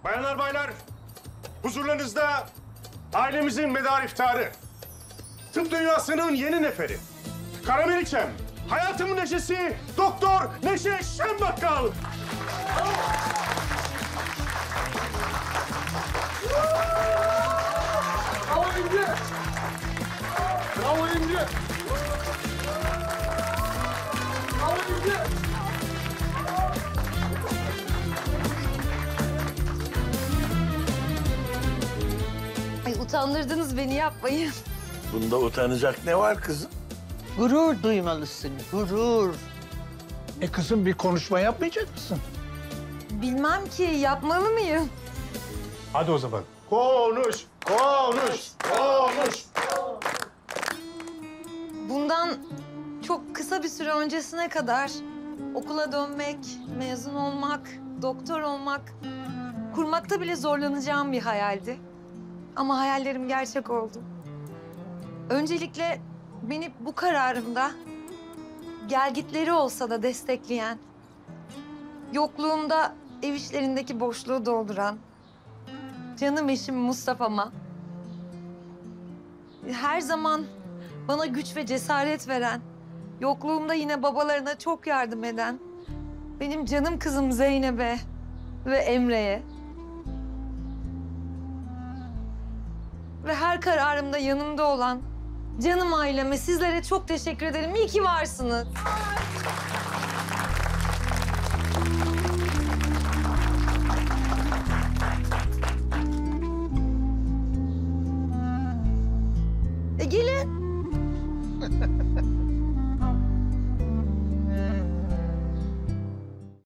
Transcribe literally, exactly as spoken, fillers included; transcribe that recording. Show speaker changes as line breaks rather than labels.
Bayanlar baylar, huzurlarınızda ailemizin medar iftiharı, tıp dünyasının yeni neferi, Karameliçem, hayatımın neşesi, Doktor Neşe Şenbakkal.
Bravo İnce! Bravo İnce! Bravo İnce!
Ay utandırdınız beni, yapmayın.
Bunda utanacak ne var kızım?
Gurur duymalısın, gurur.
E kızım bir konuşma yapmayacak mısın?
Bilmem ki, yapmalı mıyım?
Hadi o zaman. Konuş, konuş, konuş.
Bundan çok kısa bir süre öncesine kadar okula dönmek, mezun olmak, doktor olmak, kurmakta bile zorlanacağım bir hayaldi. Ama hayallerim gerçek oldu. Öncelikle beni bu kararımda gelgitleri olsa da destekleyen, yokluğumda ev işlerindeki boşluğu dolduran canım eşim Mustafa'ma, her zaman bana güç ve cesaret veren, yokluğumda yine babalarına çok yardım eden benim canım kızım Zeynep'e ve Emre'ye ve her kararımda yanımda olan canım aileme, sizlere çok teşekkür ederim. İyi ki varsınız.